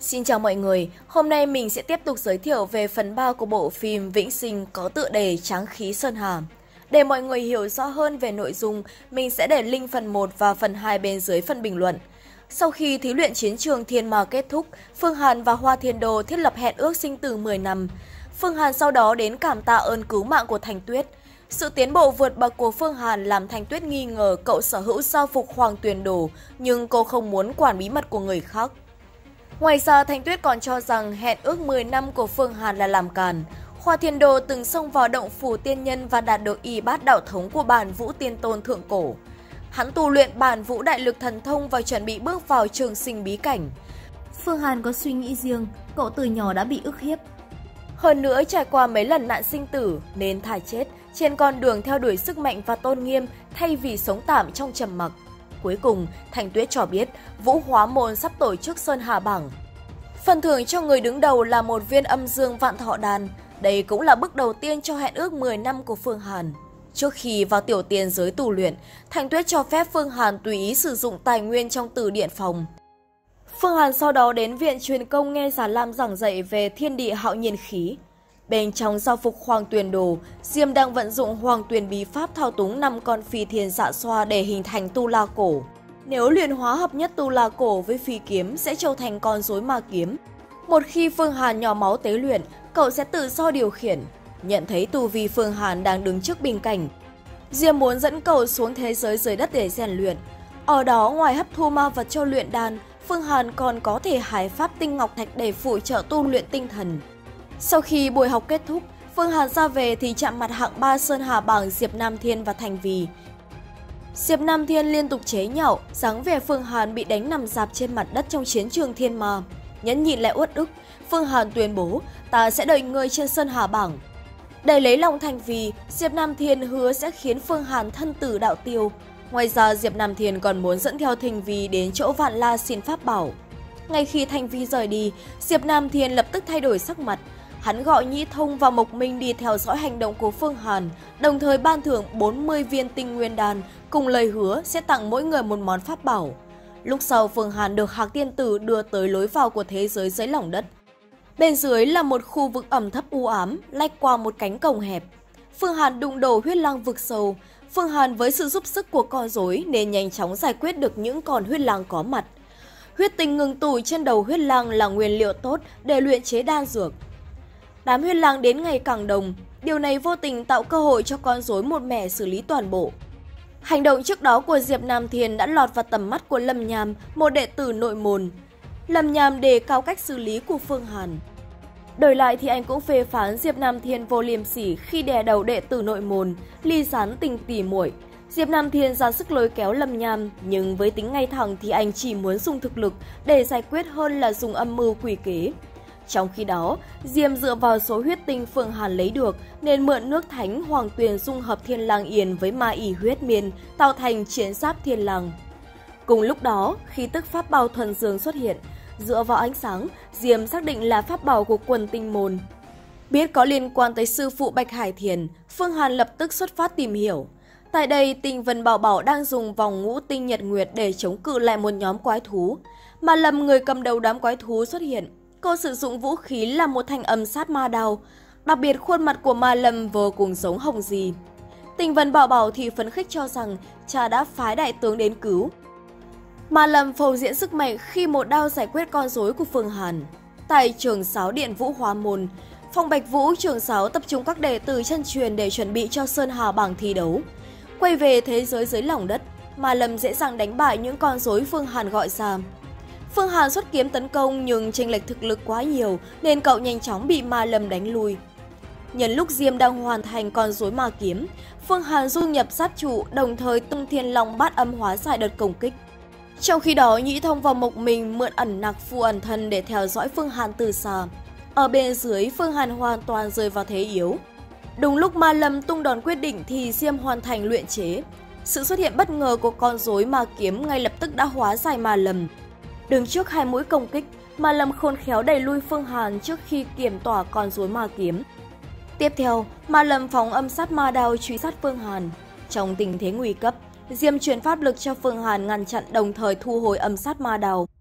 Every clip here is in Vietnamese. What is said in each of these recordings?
Xin chào mọi người, hôm nay mình sẽ tiếp tục giới thiệu về phần 3 của bộ phim Vĩnh Sinh có tựa đề Tráng khí Sơn Hà. Để mọi người hiểu rõ hơn về nội dung, mình sẽ để link phần 1 và phần 2 bên dưới phần bình luận. Sau khi thí luyện chiến trường Thiên Ma kết thúc, Phương Hàn và Hoa Thiên Đô thiết lập hẹn ước sinh tử 10 năm. Phương Hàn sau đó đến cảm tạ ơn cứu mạng của Thanh Tuyết. Sự tiến bộ vượt bậc của Phương Hàn làm Thanh Tuyết nghi ngờ cậu sở hữu giao phục Hoàng Tuyền Đồ, nhưng cô không muốn quản bí mật của người khác. Ngoài ra, Thanh Tuyết còn cho rằng hẹn ước 10 năm của Phương Hàn là làm càn. Hoa Thiên Đô từng xông vào động phủ tiên nhân và đạt được y bát đạo thống của bản Vũ Tiên Tôn thượng cổ. Hắn tu luyện bản Vũ Đại Lực Thần Thông và chuẩn bị bước vào trường sinh bí cảnh. Phương Hàn có suy nghĩ riêng, cậu từ nhỏ đã bị ức hiếp. Hơn nữa trải qua mấy lần nạn sinh tử nên thà chết trên con đường theo đuổi sức mạnh và tôn nghiêm thay vì sống tạm trong trầm mặc. Cuối cùng, Thanh Tuyết cho biết Vũ Hóa Môn sắp tổ chức Sơn Hà bảng. Phần thưởng cho người đứng đầu là một viên âm dương vạn thọ đan. Đây cũng là bước đầu tiên cho hẹn ước 10 năm của Phương Hàn. Trước khi vào tiểu tiên giới tu luyện, Thanh Tuyết cho phép Phương Hàn tùy ý sử dụng tài nguyên trong từ điện phòng. Phương Hàn sau đó đến viện truyền công nghe Già Lam giảng dạy về thiên địa hạo nhiên khí. Bên trong giao phục Hoàng Tuyền Đồ, Diêm đang vận dụng Hoàng Tuyền bí pháp thao túng 5 con phi thiên dạ xoa để hình thành tu la cổ. Nếu luyện hóa hợp nhất tu la cổ với phi kiếm sẽ trở thành con rối ma kiếm. Một khi Phương Hàn nhỏ máu tế luyện, cậu sẽ tự do điều khiển. Nhận thấy tu vi Phương Hàn đang đứng trước bình cảnh, Diêm muốn dẫn cậu xuống thế giới dưới đất để rèn luyện. Ở đó, ngoài hấp thu ma vật cho luyện đan, Phương Hàn còn có thể hái pháp tinh ngọc thạch để phụ trợ tu luyện tinh thần. Sau khi buổi học kết thúc, Phương Hàn ra về thì chạm mặt hạng 3 Sơn Hà bảng Diệp Nam Thiên và Thành Vì. Diệp Nam Thiên liên tục chế nhạo, dáng vẻ Phương Hàn bị đánh nằm rạp trên mặt đất trong chiến trường Thiên Ma. Nhẫn nhịn lại uất ức, Phương Hàn tuyên bố ta sẽ đợi ngươi trên Sơn Hà bảng. Để lấy lòng Thành Vì, Diệp Nam Thiên hứa sẽ khiến Phương Hàn thân tử đạo tiêu. Ngoài ra, Diệp Nam Thiên còn muốn dẫn theo Thành Vì đến chỗ Vạn La xin pháp bảo. Ngay khi Thành Vi rời đi, Diệp Nam Thiên lập tức thay đổi sắc mặt. Hắn gọi Nhĩ Thông và Mộc Minh đi theo dõi hành động của Phương Hàn, đồng thời ban thưởng 40 viên tinh nguyên đan, cùng lời hứa sẽ tặng mỗi người một món pháp bảo. Lúc sau, Phương Hàn được Hạc Tiên Tử đưa tới lối vào của thế giới dưới lòng đất. Bên dưới là một khu vực ẩm thấp u ám, lách qua một cánh cổng hẹp. Phương Hàn đụng đầu huyết lang vực sâu. Phương Hàn với sự giúp sức của con rối nên nhanh chóng giải quyết được những con huyết lang có mặt. Huyết tinh ngừng tủi trên đầu huyết lang là nguyên liệu tốt để luyện chế đan dược. Đám huyết lang đến ngày càng đông, điều này vô tình tạo cơ hội cho con rối một mẻ xử lý toàn bộ. Hành động trước đó của Diệp Nam Thiên đã lọt vào tầm mắt của Lâm Nham, một đệ tử nội môn. Lâm Nham đề cao cách xử lý của Phương Hàn. Đổi lại thì anh cũng phê phán Diệp Nam Thiên vô liêm sỉ khi đè đầu đệ tử nội môn, ly gián tình tỉ muội. Diệp Nam Thiên ra sức lôi kéo Lâm Nham, nhưng với tính ngay thẳng thì anh chỉ muốn dùng thực lực để giải quyết hơn là dùng âm mưu quỷ kế. Trong khi đó, Diêm dựa vào số huyết tinh Phương Hàn lấy được nên mượn nước thánh Hoàng Tuyền dung hợp Thiên Lang Yên với ma ỷ huyết miên, tạo thành chiến giáp Thiên Lang. Cùng lúc đó, khí tức pháp bảo thuần dương xuất hiện. Dựa vào ánh sáng, Diêm xác định là pháp bảo của quần tinh môn. Biết có liên quan tới sư phụ Bạch Hải Thiền, Phương Hàn lập tức xuất phát tìm hiểu. Tại đây, Tinh Vân Bảo Bảo đang dùng vòng ngũ tinh nhật nguyệt để chống cự lại một nhóm quái thú. Mà Lâm, người cầm đầu đám quái thú, xuất hiện. Cô sử dụng vũ khí là một thanh âm sát ma đao. Đặc biệt khuôn mặt của Ma Lâm vô cùng giống Hồng Di. Tinh Vân Bảo Bảo thì phấn khích cho rằng cha đã phái đại tướng đến cứu. Ma Lâm phô diễn sức mạnh khi một đao giải quyết con rối của Phương Hàn. Tại trường sáo điện Vũ Hóa Môn, Phong Bạch Vũ trường sáo tập trung các đệ tử chân truyền để chuẩn bị cho Sơn Hà bảng thi đấu. Quay về thế giới dưới lòng đất, Ma Lâm dễ dàng đánh bại những con rối Phương Hàn gọi ra. Phương Hàn xuất kiếm tấn công nhưng chênh lệch thực lực quá nhiều nên cậu nhanh chóng bị Ma Lâm đánh lui. Nhân lúc Diêm đang hoàn thành con rối ma kiếm, Phương Hàn du nhập sát trụ, đồng thời tung Thiên Long bát âm hóa giải đợt công kích. Trong khi đó, Nhĩ Thông và Mộc Minh mượn ẩn nặc phù ẩn thân để theo dõi Phương Hàn từ xa. Ở bên dưới, Phương Hàn hoàn toàn rơi vào thế yếu. Đúng lúc Ma Lâm tung đòn quyết định thì Diêm hoàn thành luyện chế. Sự xuất hiện bất ngờ của con rối ma kiếm ngay lập tức đã hóa giải Ma Lâm. Đứng trước hai mũi công kích, Ma Lâm khôn khéo đẩy lui Phương Hàn trước khi kiểm tỏa con rối ma kiếm. Tiếp theo, Ma Lâm phóng âm sát ma đao truy sát Phương Hàn. Trong tình thế nguy cấp, Diêm truyền pháp lực cho Phương Hàn ngăn chặn, đồng thời thu hồi âm sát ma đao.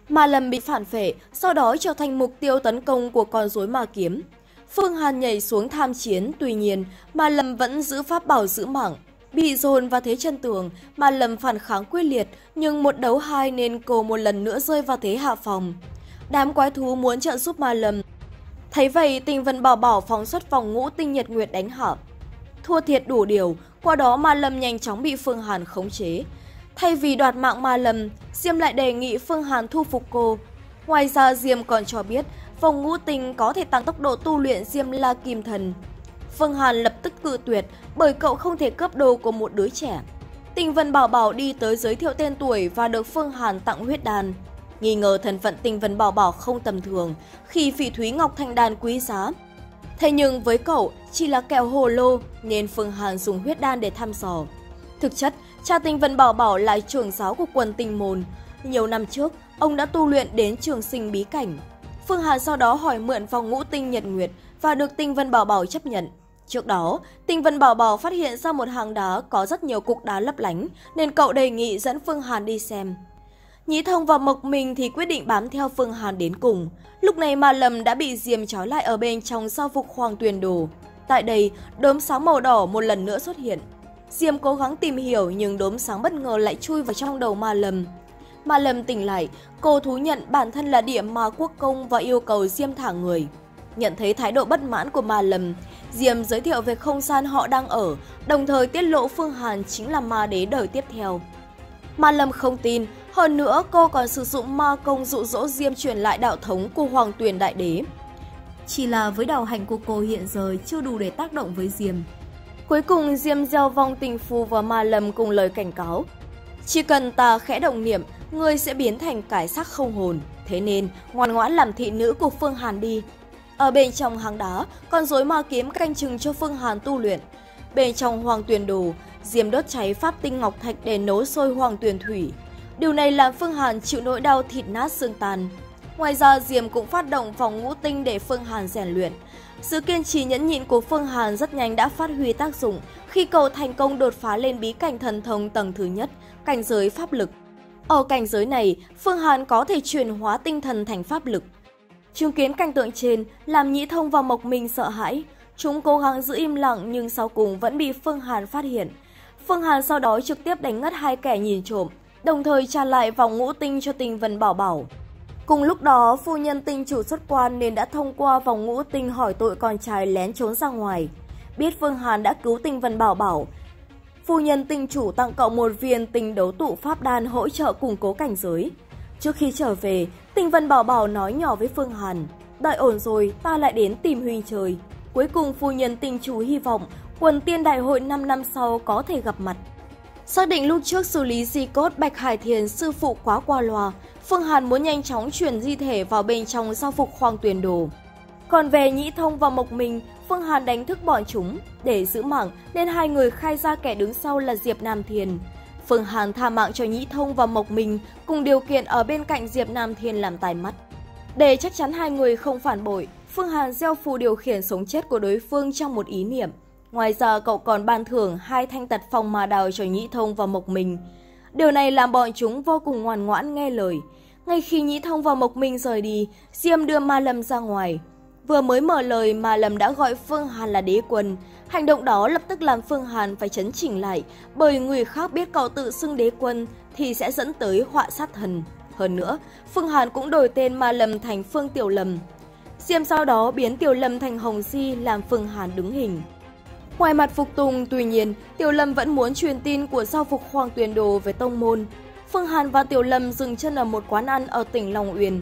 Ma Lâm bị phản phệ, sau đó trở thành mục tiêu tấn công của con rối ma kiếm. Phương Hàn nhảy xuống tham chiến, tuy nhiên Ma Lâm vẫn giữ pháp bảo giữ mạng. Bị dồn vào thế chân tường, Ma Lâm phản kháng quyết liệt, nhưng một đấu hai nên cô một lần nữa rơi vào thế hạ phòng. Đám quái thú muốn trợ giúp Ma Lâm. Thấy vậy, Tinh Vân Bảo Bảo phóng xuất vòng ngũ tinh nhật nguyệt đánh hạ. Thua thiệt đủ điều, qua đó Ma Lâm nhanh chóng bị Phương Hàn khống chế. Thay vì đoạt mạng Ma Lâm, Diêm lại đề nghị Phương Hàn thu phục cô. Ngoài ra, Diêm còn cho biết vòng ngũ tinh có thể tăng tốc độ tu luyện Diêm La Kim Thần. Phương Hàn lập tức cự tuyệt bởi cậu không thể cướp đồ của một đứa trẻ. Tinh Vân Bảo Bảo đi tới giới thiệu tên tuổi và được Phương Hàn tặng huyết đan. Nghi ngờ thân phận Tinh Vân Bảo Bảo không tầm thường khi phỉ thúy ngọc thanh đan quý giá. Thế nhưng với cậu chỉ là kẹo hồ lô nên Phương Hàn dùng huyết đan để thăm dò. Thực chất, cha Tinh Vân Bảo Bảo là trưởng giáo của quần Tinh Môn. Nhiều năm trước, ông đã tu luyện đến trường sinh bí cảnh. Phương Hàn sau đó hỏi mượn vòng ngũ tinh nhật nguyệt và được Tinh Vân Bảo Bảo chấp nhận. Trước đó, Tinh Vân Bảo Bảo phát hiện ra một hang đá có rất nhiều cục đá lấp lánh nên cậu đề nghị dẫn Phương Hàn đi xem. Nhĩ Thông và Mộc Minh thì quyết định bám theo Phương Hàn đến cùng. Lúc này Ma Lâm đã bị Diêm trói lại ở bên trong giao phục Hoàng Tuyền Đồ. Tại đây, đốm sáng màu đỏ một lần nữa xuất hiện. Diêm cố gắng tìm hiểu nhưng đốm sáng bất ngờ lại chui vào trong đầu Ma Lâm. Ma Lâm tỉnh lại, cô thú nhận bản thân là địa ma quốc công và yêu cầu Diêm thả người. Nhận thấy thái độ bất mãn của Ma Lâm, Diêm giới thiệu về không gian họ đang ở, đồng thời tiết lộ Phương Hàn chính là ma đế đời tiếp theo. Ma Lâm không tin, hơn nữa cô còn sử dụng ma công dụ dỗ Diêm truyền lại đạo thống của Hoàng Tuyền Đại Đế. Chỉ là với đạo hạnh của cô hiện giờ chưa đủ để tác động với Diêm. Cuối cùng Diêm gieo vong tình phù vào Ma Lâm cùng lời cảnh cáo. Chỉ cần ta khẽ động niệm, ngươi sẽ biến thành cái xác không hồn. Thế nên ngoan ngoãn làm thị nữ của Phương Hàn đi. Ở bên trong hang đá, con rối ma kiếm canh chừng cho Phương Hàn tu luyện. Bên trong Hoàng Tuyền Đồ, Diêm đốt cháy pháp tinh ngọc thạch để nấu sôi Hoàng Tuyền Thủy. Điều này làm Phương Hàn chịu nỗi đau thịt nát xương tan. Ngoài ra, Diêm cũng phát động vòng ngũ tinh để Phương Hàn rèn luyện. Sự kiên trì nhẫn nhịn của Phương Hàn rất nhanh đã phát huy tác dụng khi cậu thành công đột phá lên bí cảnh thần thông tầng thứ nhất, cảnh giới pháp lực. Ở cảnh giới này, Phương Hàn có thể chuyển hóa tinh thần thành pháp lực. Chứng kiến cảnh tượng trên làm Nhĩ Thông và Mộc Minh sợ hãi. Chúng cố gắng giữ im lặng nhưng sau cùng vẫn bị Phương Hàn phát hiện. Phương Hàn sau đó trực tiếp đánh ngất hai kẻ nhìn trộm, đồng thời trả lại vòng ngũ tinh cho Tinh Vân Bảo Bảo. Cùng lúc đó, phu nhân Tinh chủ xuất quan nên đã thông qua vòng ngũ tinh hỏi tội con trai lén trốn ra ngoài. Biết Phương Hàn đã cứu Tinh Vân Bảo Bảo, phu nhân Tinh chủ tặng cậu một viên tinh đấu tụ pháp đan hỗ trợ củng cố cảnh giới. Trước khi trở về, Tinh Vân Bảo Bảo nói nhỏ với Phương Hàn, đợi ổn rồi ta lại đến tìm huynh chơi. Cuối cùng phu nhân Tinh chủ hy vọng quần tiên đại hội 5 năm sau có thể gặp mặt. Xác định lúc trước xử lý di cốt Bạch Hải Thiền sư phụ quá qua loa, Phương Hàn muốn nhanh chóng chuyển di thể vào bên trong giao phục Hoàng Tuyền Đồ. Còn về Nhĩ Thông và Mộc Minh, Phương Hàn đánh thức bọn chúng. Để giữ mạng nên hai người khai ra kẻ đứng sau là Diệp Nam Thiên. Phương Hàn tha mạng cho Nhĩ Thông và Mộc Minh cùng điều kiện ở bên cạnh Diệp Nam Thiên làm tai mắt. Để chắc chắn hai người không phản bội, Phương Hàn gieo phù điều khiển sống chết của đối phương trong một ý niệm. Ngoài ra cậu còn ban thưởng 2 thanh tật phong ma đào cho Nhĩ Thông và Mộc Minh. Điều này làm bọn chúng vô cùng ngoan ngoãn nghe lời. Ngay khi Nhĩ Thông và Mộc Minh rời đi, Diêm đưa Ma Lâm ra ngoài. Vừa mới mở lời, Ma Lâm đã gọi Phương Hàn là đế quân. Hành động đó lập tức làm Phương Hàn phải chấn chỉnh lại, bởi người khác biết cậu tự xưng đế quân thì sẽ dẫn tới họa sát thân. Hơn nữa, Phương Hàn cũng đổi tên Ma Lâm thành Phương Tiểu Lâm. Diêm sau đó biến Tiểu Lâm thành Hồng Di làm Phương Hàn đứng hình. Ngoài mặt phục tùng, tuy nhiên, Tiểu Lâm vẫn muốn truyền tin của giao phục Hoàng Tuyền Đồ về tông môn. Phương Hàn và Tiểu Lâm dừng chân ở một quán ăn ở tỉnh Long Uyên.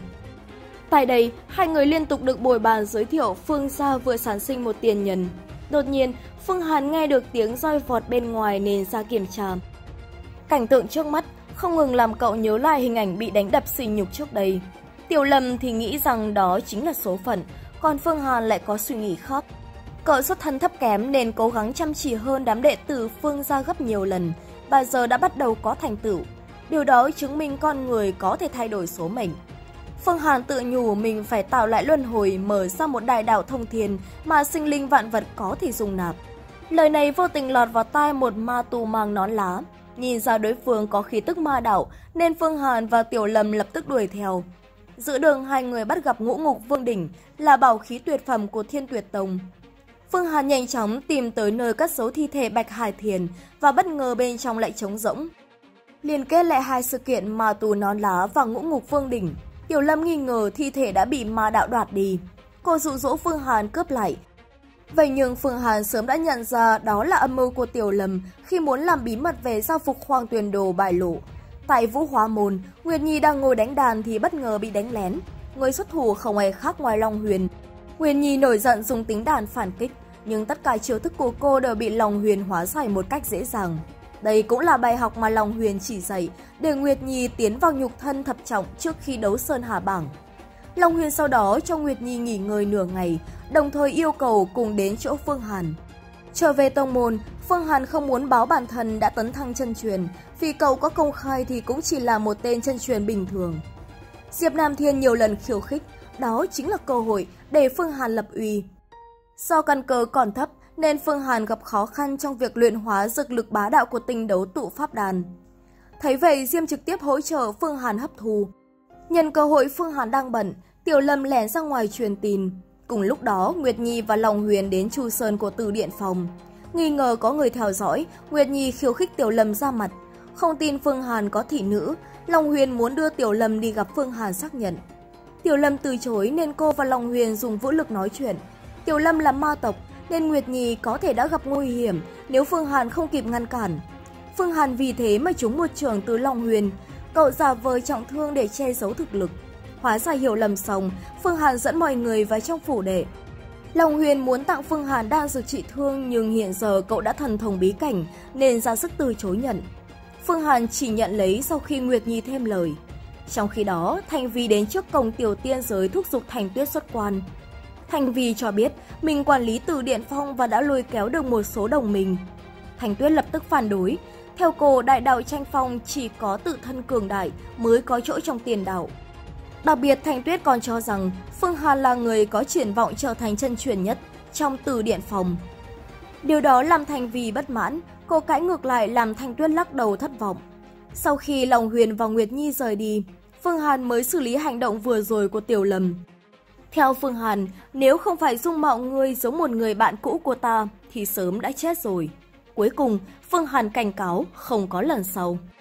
Tại đây, hai người liên tục được bồi bàn giới thiệu Phương gia vừa sản sinh một tiền nhân. Đột nhiên, Phương Hàn nghe được tiếng roi vọt bên ngoài nên ra kiểm tra. Cảnh tượng trước mắt không ngừng làm cậu nhớ lại hình ảnh bị đánh đập sỉ nhục trước đây. Tiểu Lâm thì nghĩ rằng đó chính là số phận, còn Phương Hàn lại có suy nghĩ khác. Cậu xuất thân thấp kém nên cố gắng chăm chỉ hơn đám đệ tử Phương gia gấp nhiều lần, và giờ đã bắt đầu có thành tựu. Điều đó chứng minh con người có thể thay đổi số mệnh. Phương Hàn tự nhủ mình phải tạo lại luân hồi, mở ra một đại đạo thông thiên mà sinh linh vạn vật có thể dung nạp. Lời này vô tình lọt vào tai một ma tu mang nón lá. Nhìn ra đối phương có khí tức ma đạo nên Phương Hàn và Tiểu Lâm lập tức đuổi theo. Giữa đường hai người bắt gặp Ngũ Ngục Vương đỉnh là bảo khí tuyệt phẩm của Thiên Tuyệt Tông. Phương Hàn nhanh chóng tìm tới nơi cất giấu thi thể Bạch Hải Thiền và bất ngờ bên trong lại trống rỗng. Liên kết lại hai sự kiện Ma Tù Nón Lá và Ngũ Ngục Vương đỉnh, Tiểu Lâm nghi ngờ thi thể đã bị ma đạo đoạt đi. Cô dụ dỗ Phương Hàn cướp lại. Vậy nhưng Phương Hàn sớm đã nhận ra đó là âm mưu của Tiểu Lâm khi muốn làm bí mật về giao phục Hoàng Tuyền Đồ bại lộ. Tại Vũ Hóa Môn, Nguyệt Nhi đang ngồi đánh đàn thì bất ngờ bị đánh lén. Người xuất thủ không ai khác ngoài Long Huyền. Nguyệt Nhi nổi giận dùng tính đàn phản kích, nhưng tất cả chiêu thức của cô đều bị Long Huyền hóa giải một cách dễ dàng. Đây cũng là bài học mà Long Huyền chỉ dạy để Nguyệt Nhi tiến vào nhục thân thập trọng trước khi đấu Sơn Hà Bảng. Long Huyền sau đó cho Nguyệt Nhi nghỉ ngơi nửa ngày, đồng thời yêu cầu cùng đến chỗ Phương Hàn. Trở về tông môn, Phương Hàn không muốn báo bản thân đã tấn thăng chân truyền, vì cậu có công khai thì cũng chỉ là một tên chân truyền bình thường. Diệp Nam Thiên nhiều lần khiêu khích, đó chính là cơ hội để Phương Hàn lập uy. Do căn cơ còn thấp nên Phương Hàn gặp khó khăn trong việc luyện hóa dược lực bá đạo của tinh đấu tụ pháp đàn. Thấy vậy, Diêm trực tiếp hỗ trợ Phương Hàn hấp thu. Nhân cơ hội Phương Hàn đang bận, Tiểu Lâm lẻn ra ngoài truyền tin. Cùng lúc đó, Nguyệt Nhi và Long Huyền đến Chu Sơn của Từ Điện Phòng. Nghi ngờ có người theo dõi, Nguyệt Nhi khiêu khích Tiểu Lâm ra mặt. Không tin Phương Hàn có thị nữ, Long Huyền muốn đưa Tiểu Lâm đi gặp Phương Hàn xác nhận. Tiểu Lâm từ chối nên cô và Long Huyền dùng vũ lực nói chuyện. Tiểu Lâm là ma tộc nên Nguyệt Nhi có thể đã gặp nguy hiểm nếu Phương Hàn không kịp ngăn cản. Phương Hàn vì thế mà trúng một chưởng từ Long Huyền. Cậu giả vờ trọng thương để che giấu thực lực. Hóa ra hiểu lầm xong, Phương Hàn dẫn mọi người vào trong phủ đệ. Long Huyền muốn tặng Phương Hàn đan dược trị thương nhưng hiện giờ cậu đã thần thông bí cảnh nên ra sức từ chối nhận. Phương Hàn chỉ nhận lấy sau khi Nguyệt Nhi thêm lời. Trong khi đó, Thanh Vi đến trước cổng tiểu tiên giới thúc giục Thanh Tuyết xuất quan. Thanh Vi cho biết mình quản lý Từ Điện Phong và đã lôi kéo được một số đồng minh. Thanh Tuyết lập tức phản đối. Theo cô, đại đạo tranh phong chỉ có tự thân cường đại mới có chỗ trong tiền đạo. Đặc biệt, Thanh Tuyết còn cho rằng Phương Hàn là người có triển vọng trở thành chân truyền nhất trong Từ Điện Phòng. Điều đó làm Thanh Vi bất mãn, cô cãi ngược lại làm Thanh Tuyết lắc đầu thất vọng. Sau khi Long Huyền và Nguyệt Nhi rời đi, Phương Hàn mới xử lý hành động vừa rồi của Tiểu Lâm. Theo Phương Hàn, nếu không phải dung mạo ngươi giống một người bạn cũ của ta thì sớm đã chết rồi. Cuối cùng, Phương Hàn cảnh cáo không có lần sau.